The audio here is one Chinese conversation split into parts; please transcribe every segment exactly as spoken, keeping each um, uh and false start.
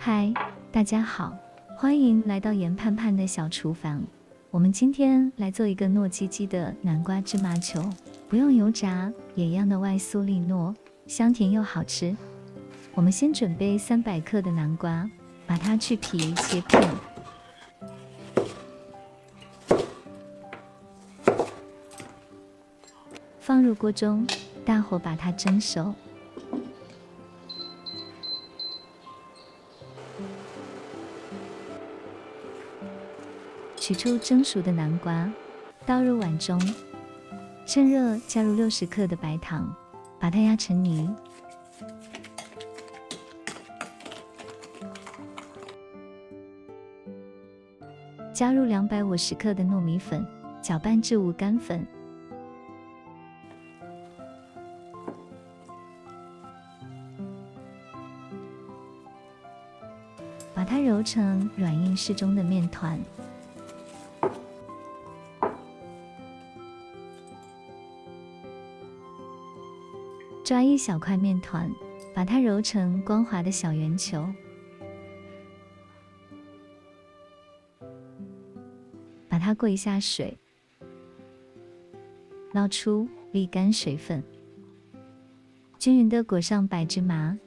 嗨，大家好，欢迎来到盐盼盼的小厨房。我们今天来做一个糯叽叽的南瓜芝麻球，不用油炸，也一样的外酥里糯，香甜又好吃。我们先准备三百克的南瓜，把它去皮切片。放入锅中，大火把它蒸熟。取出蒸熟的南瓜，倒入碗中，趁热加入六十克的白糖，把它压成泥。加入两百五十克的糯米粉，搅拌至无干粉。把它揉成软硬适中的面团。抓一小块面团，把它揉成光滑的小圆球。把它过一下水，捞出，沥干水分，均匀地裹上白芝麻。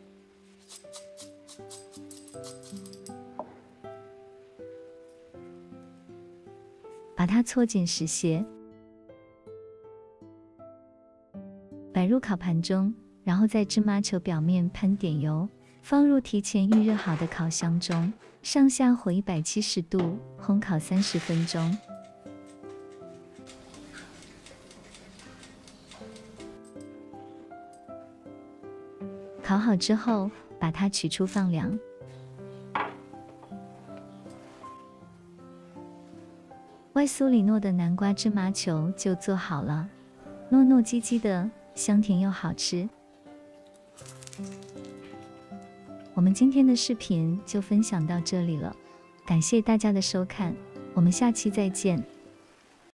把它搓紧实些，摆入烤盘中，然后在芝麻球表面喷点油，放入提前预热好的烤箱中，上下火一百七十度，烘烤三十分钟。烤好之后，把它取出放凉。外酥里糯的南瓜芝麻球就做好了，糯糯叽叽的，香甜又好吃。我们今天的视频就分享到这里了，感谢大家的收看，我们下期再见。